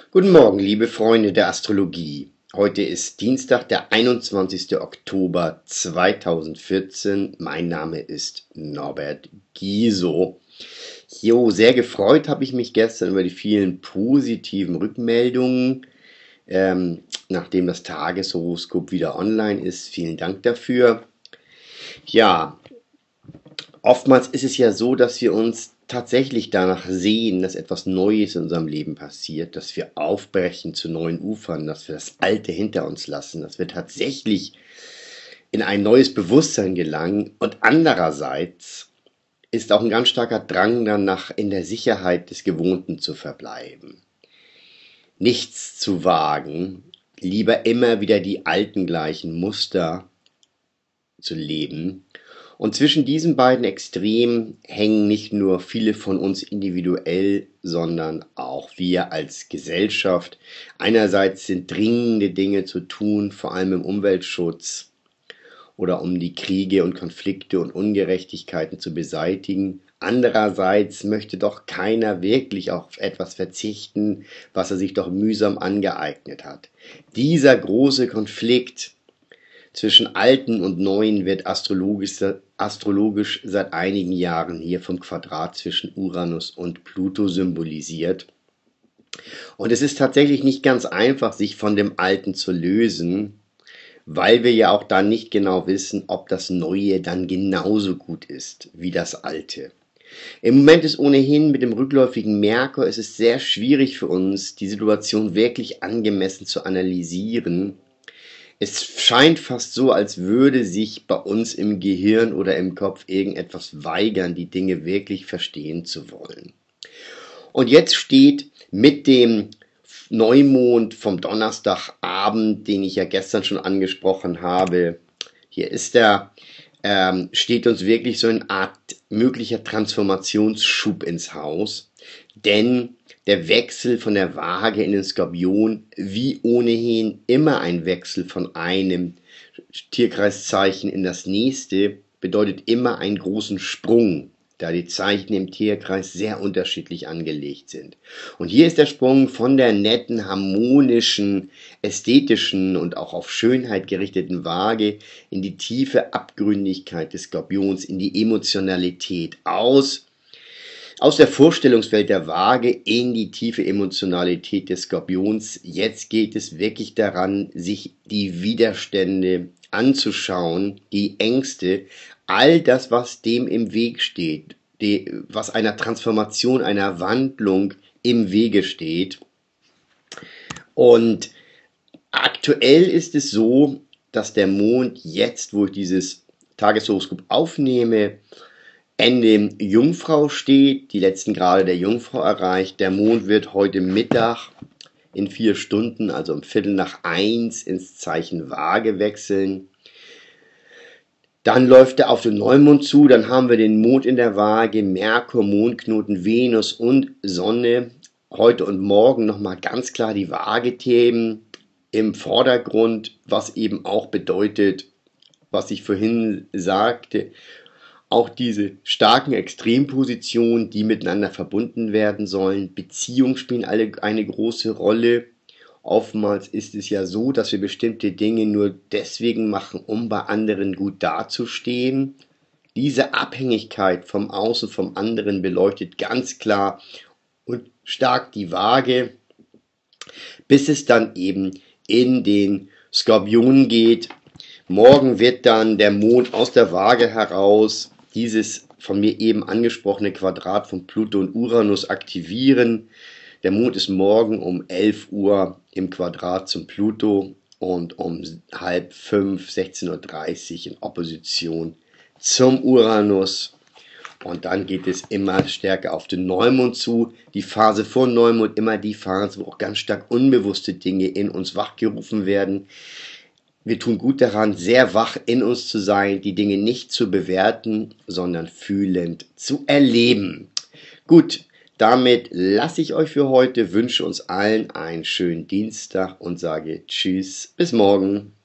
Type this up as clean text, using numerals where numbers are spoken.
Guten Morgen, liebe Freunde der Astrologie. Heute ist Dienstag, der 21. Oktober 2014. Mein Name ist Norbert Giso. Jo, sehr gefreut habe ich mich gestern über die vielen positiven Rückmeldungen, nachdem das Tageshoroskop wieder online ist. Vielen Dank dafür. Ja, oftmals ist es ja so, dass wir uns tatsächlich danach sehen, dass etwas Neues in unserem Leben passiert, dass wir aufbrechen zu neuen Ufern, dass wir das Alte hinter uns lassen, dass wir tatsächlich in ein neues Bewusstsein gelangen. Und andererseits ist auch ein ganz starker Drang danach, in der Sicherheit des Gewohnten zu verbleiben, nichts zu wagen, lieber immer wieder die alten gleichen Muster zu leben. Und zwischen diesen beiden Extremen hängen nicht nur viele von uns individuell, sondern auch wir als Gesellschaft. Einerseits sind dringende Dinge zu tun, vor allem im Umweltschutz oder um die Kriege und Konflikte und Ungerechtigkeiten zu beseitigen. Andererseits möchte doch keiner wirklich auf etwas verzichten, was er sich doch mühsam angeeignet hat. Dieser große Konflikt zwischen Alten und Neuen wird astrologisch seit einigen Jahren hier vom Quadrat zwischen Uranus und Pluto symbolisiert. Und es ist tatsächlich nicht ganz einfach, sich von dem Alten zu lösen, weil wir ja auch dann nicht genau wissen, ob das Neue dann genauso gut ist wie das Alte. Im Moment ist ohnehin mit dem rückläufigen Merkur, es ist sehr schwierig für uns, die Situation wirklich angemessen zu analysieren. Es scheint fast so, als würde sich bei uns im Gehirn oder im Kopf irgendetwas weigern, die Dinge wirklich verstehen zu wollen. Und jetzt steht mit dem Neumond vom Donnerstagabend, den ich ja gestern schon angesprochen habe, hier ist er, steht uns wirklich so eine Art möglicher Transformationsschub ins Haus, denn der Wechsel von der Waage in den Skorpion, wie ohnehin immer ein Wechsel von einem Tierkreiszeichen in das nächste, bedeutet immer einen großen Sprung, da die Zeichen im Tierkreis sehr unterschiedlich angelegt sind. Und hier ist der Sprung von der netten, harmonischen, ästhetischen und auch auf Schönheit gerichteten Waage in die tiefe Abgründigkeit des Skorpions, in die Emotionalität aus der Vorstellungswelt der Waage in die tiefe Emotionalität des Skorpions. Jetzt geht es wirklich daran, sich die Widerstände anzuschauen, die Ängste, all das, was dem im Weg steht, was einer Transformation, einer Wandlung im Wege steht. Und aktuell ist es so, dass der Mond jetzt, wo ich dieses Tageshoroskop aufnehme, Ende Jungfrau steht, die letzten Grade der Jungfrau erreicht. Der Mond wird heute Mittag in 4 Stunden, also um 12:45 ins Zeichen Waage wechseln. Dann läuft er auf den Neumond zu, dann haben wir den Mond in der Waage, Merkur, Mondknoten, Venus und Sonne. Heute und morgen nochmal ganz klar die Waage-Themen im Vordergrund, was eben auch bedeutet, was ich vorhin sagte, auch diese starken Extrempositionen, die miteinander verbunden werden sollen. Beziehungen spielen alle eine große Rolle. Oftmals ist es ja so, dass wir bestimmte Dinge nur deswegen machen, um bei anderen gut dazustehen. Diese Abhängigkeit vom Außen, vom anderen beleuchtet ganz klar und stark die Waage, bis es dann eben in den Skorpion geht. Morgen wird dann der Mond aus der Waage heraus dieses von mir eben angesprochene Quadrat von Pluto und Uranus aktivieren. Der Mond ist morgen um 11 Uhr im Quadrat zum Pluto und um 4:30, 16:30 in Opposition zum Uranus. Und dann geht es immer stärker auf den Neumond zu. Die Phase vor Neumond, immer die Phase, wo auch ganz stark unbewusste Dinge in uns wachgerufen werden. Wir tun gut daran, sehr wach in uns zu sein, die Dinge nicht zu bewerten, sondern fühlend zu erleben. Gut, damit lasse ich euch für heute, wünsche uns allen einen schönen Dienstag und sage Tschüss, bis morgen.